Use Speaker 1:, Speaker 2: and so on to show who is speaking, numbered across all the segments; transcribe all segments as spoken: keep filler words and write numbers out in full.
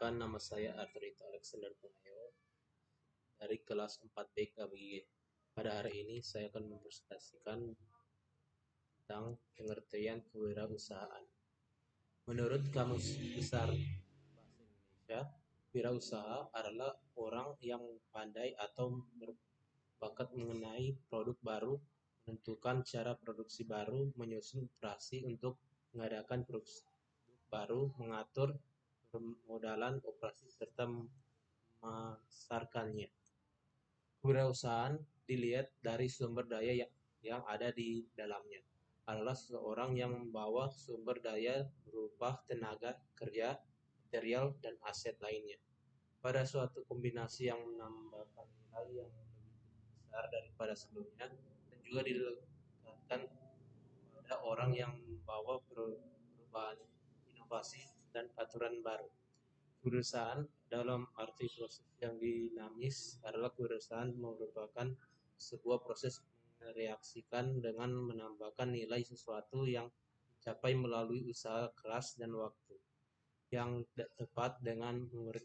Speaker 1: Perkenalkan, nama saya Arthurito Alexander Punggayo dari kelas empat B K B G. Pada hari ini saya akan mempresentasikan tentang pengertian kewirausahaan. Menurut Kamus Besar Bahasa Indonesia, wirausaha adalah orang yang pandai atau berbakat mengenai produk baru, menentukan cara produksi baru, menyusun operasi untuk mengadakan produksi baru, mengatur permodalan operasi, serta memasarkannya. Kewirausahaan dilihat dari sumber daya yang, yang ada di dalamnya. Adalah seseorang yang membawa sumber daya berupa tenaga kerja, material, dan aset lainnya pada suatu kombinasi yang menambahkan nilai yang lebih besar daripada sebelumnya, dan juga dilekatkan pada orang yang membawa perubahan, inovasi, dan aturan baru. Kewirausahaan dalam arti proses yang dinamis adalah kewirausahaan merupakan sebuah proses mereaksikan dengan menambahkan nilai sesuatu yang dicapai melalui usaha keras dan waktu yang tepat dengan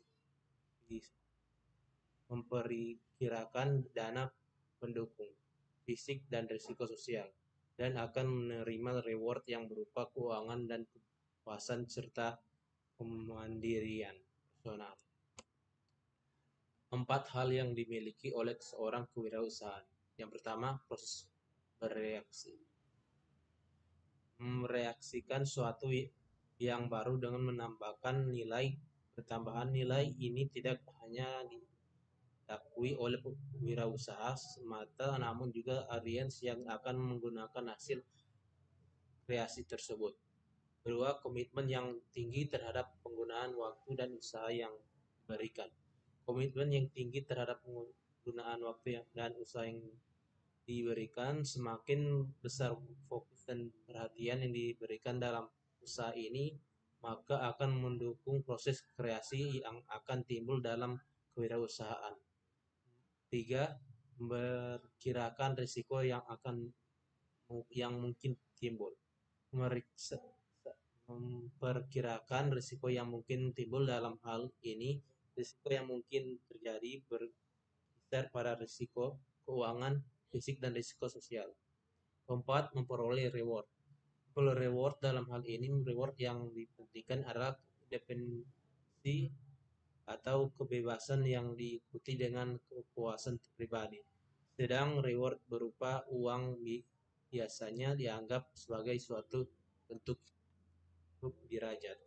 Speaker 1: memperkirakan dana pendukung fisik dan risiko sosial, dan akan menerima reward yang berupa keuangan dan kepuasan serta kemandirian personal. Empat hal yang dimiliki oleh seorang kewirausahaan. Yang pertama, proses bereaksi. Mereaksikan suatu yang baru dengan menambahkan nilai. Pertambahan nilai ini tidak hanya diakui oleh wirausaha semata, namun juga audiens yang akan menggunakan hasil kreasi tersebut. Kedua, komitmen yang tinggi terhadap penggunaan waktu dan usaha yang diberikan. Komitmen yang tinggi terhadap penggunaan waktu dan usaha yang diberikan, semakin besar fokus dan perhatian yang diberikan dalam usaha ini, maka akan mendukung proses kreasi yang akan timbul dalam kewirausahaan. Tiga, memperkirakan risiko yang akan yang mungkin timbul. Meriksa memperkirakan risiko yang mungkin timbul dalam hal ini. Risiko yang mungkin terjadi berkisar pada risiko keuangan, fisik, dan risiko sosial. Keempat, memperoleh reward. Kalau reward dalam hal ini, reward yang dipentingkan adalah independensi atau kebebasan yang diikuti dengan kepuasan pribadi. Sedang reward berupa uang biasanya dianggap sebagai suatu bentuk derajat.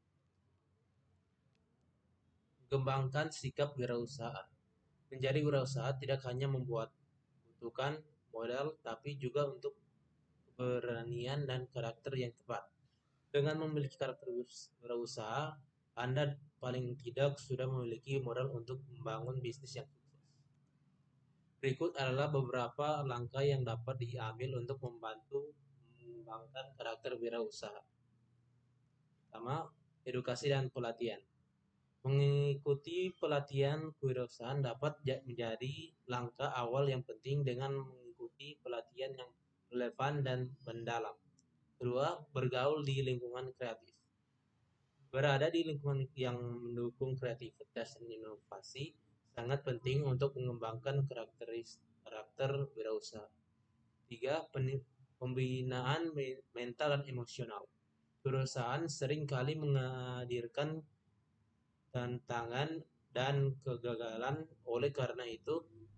Speaker 1: Kembangkan sikap wirausaha. Menjadi wirausaha tidak hanya membuat butuhkan modal, tapi juga untuk keberanian dan karakter yang tepat. Dengan memiliki karakter wirausaha, Anda paling tidak sudah memiliki modal untuk membangun bisnis yang sukses. Berikut adalah beberapa langkah yang dapat diambil untuk membantu mengembangkan karakter wirausaha. Pertama, edukasi dan pelatihan. Mengikuti pelatihan kewirausahaan dapat menjadi langkah awal yang penting dengan mengikuti pelatihan yang relevan dan mendalam. Kedua, bergaul di lingkungan kreatif. Berada di lingkungan yang mendukung kreativitas dan inovasi sangat penting untuk mengembangkan karakter wirausaha. Tiga, pembinaan mental dan emosional. Perusahaan sering kali menghadirkan tantangan dan kegagalan. Oleh karena itu,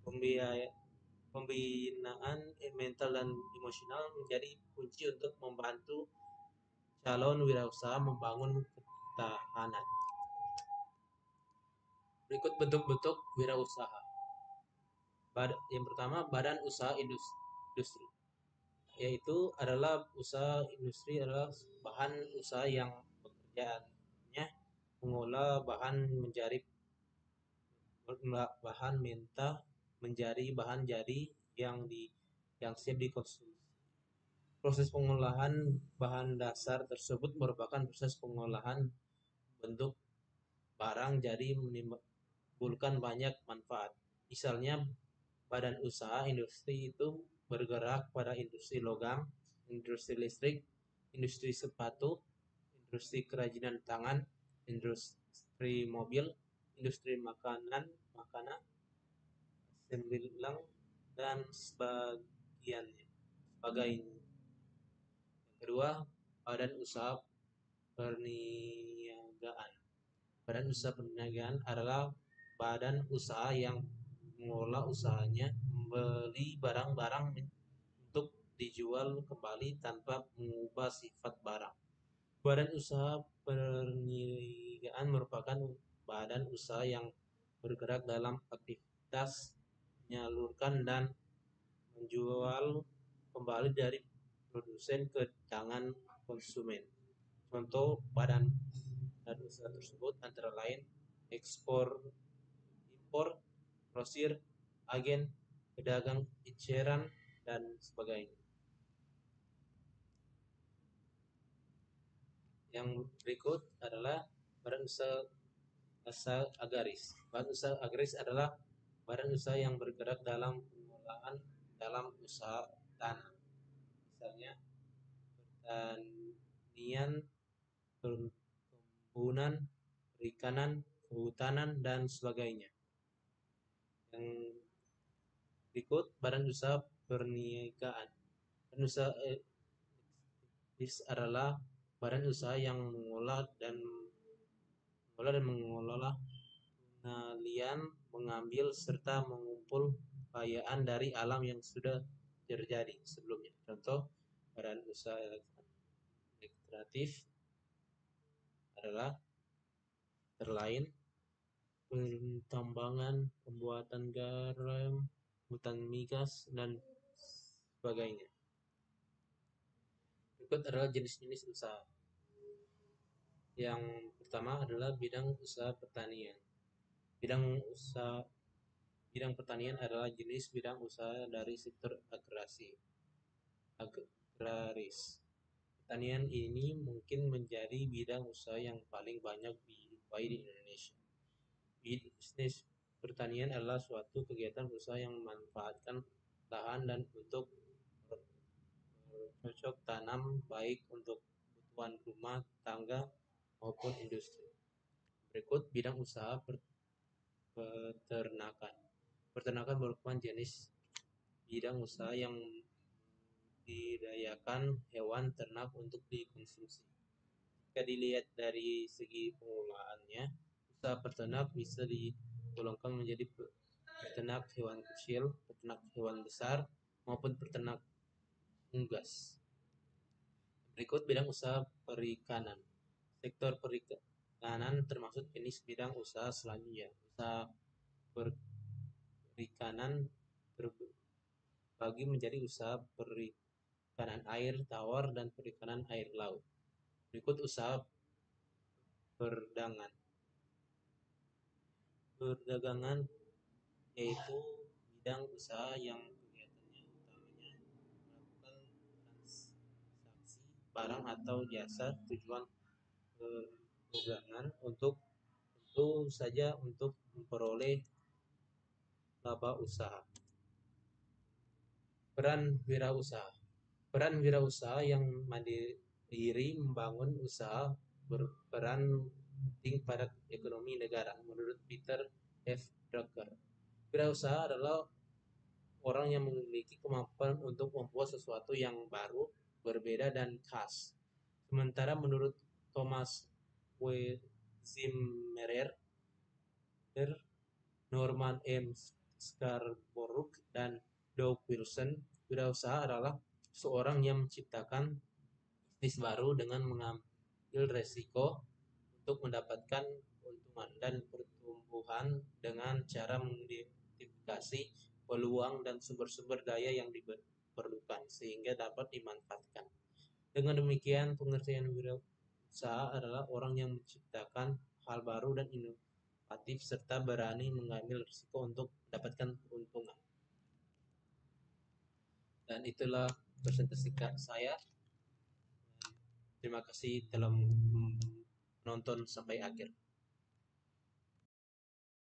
Speaker 1: pembinaan mental dan emosional menjadi kunci untuk membantu calon wirausaha membangun ketahanan. Berikut bentuk-bentuk wirausaha. Yang pertama, badan usaha industri, yaitu adalah usaha industri adalah bahan usaha yang pekerjaannya mengolah bahan menjadi bahan mentah menjadi bahan jadi yang di yang siap dikonsumsi. Proses pengolahan bahan dasar tersebut merupakan proses pengolahan bentuk barang jadi menimbulkan banyak manfaat. Misalnya, badan usaha industri itu bergerak pada industri logam, industri listrik, industri sepatu, industri kerajinan tangan, industri industri mobil, industri makanan, makanan, sembilan dan sebagiannya. Sebagainya. Yang kedua, badan usaha perniagaan. Badan usaha perniagaan adalah badan usaha yang mengelola usahanya membeli barang-barang untuk dijual kembali tanpa mengubah sifat barang. Badan usaha perniagaan merupakan badan usaha yang bergerak dalam aktivitas menyalurkan dan menjual kembali dari produsen ke tangan konsumen. Contoh badan dan usaha tersebut antara lain ekspor, impor, grosir, agen, pedagang eceran, dan sebagainya. Yang berikut adalah badan usaha, usaha agraris. Badan usaha agraris adalah badan usaha yang bergerak dalam pengolahan dalam usaha tanah. Misalnya pertanian, perkebunan, perikanan, kehutanan, dan sebagainya. Yang berikut badan usaha perniagaan. Badan usaha ekstraktif adalah badan usaha yang mengolah dan mengolah dan mengelola pengalian, mengambil serta mengumpul kekayaan dari alam yang sudah terjadi sebelumnya. Contoh badan usaha ekstraktif adalah terlain pentambangan, pembuatan garam, hutan migas, dan sebagainya. Berikut adalah jenis-jenis usaha. Yang pertama adalah bidang usaha pertanian. Bidang usaha bidang pertanian adalah jenis bidang usaha dari sektor agrasi, agraris. Pertanian ini mungkin menjadi bidang usaha yang paling banyak dijumpai di Indonesia. Bisnis pertanian adalah suatu kegiatan usaha yang memanfaatkan lahan dan untuk bercocok tanam baik untuk kebutuhan rumah tangga maupun industri. Berikut bidang usaha peternakan. Peternakan merupakan jenis bidang usaha yang membudidayakan hewan ternak untuk dikonsumsi. Jika dilihat dari segi pengolahannya, usaha peternak bisa digolongkan menjadi peternak hewan kecil, peternak hewan besar, maupun peternak unggas. Berikut bidang usaha perikanan. Sektor perikanan termasuk jenis bidang usaha selanjutnya. Usaha perikanan terbagi menjadi usaha perikanan air tawar dan perikanan air laut. Berikut usaha perdagangan. Perdagangan yaitu bidang usaha yang kegiatannya utamanya melakukan transaksi barang atau jasa tujuan perdagangan untuk tentu saja untuk memperoleh laba usaha. Peran wirausaha. Peran wirausaha yang mandiri membangun usaha berperan penting pada ekonomi negara. Menurut Peter F. Drucker, wirausaha adalah orang yang memiliki kemampuan untuk membuat sesuatu yang baru, berbeda, dan khas. Sementara menurut Thomas W. Zimmerer, Norman M. Scarborough, dan Doug Wilson, wirausaha adalah seorang yang menciptakan bisnis baru dengan mengambil resiko untuk mendapatkan keuntungan dan pertumbuhan dengan cara mengidentifikasi peluang dan sumber-sumber daya yang diperlukan sehingga dapat dimanfaatkan. Dengan demikian, pengertian wirausaha adalah orang yang menciptakan hal baru dan inovatif serta berani mengambil risiko untuk mendapatkan keuntungan. Dan itulah presentasi saya. Terima kasih telah menonton sampai akhir.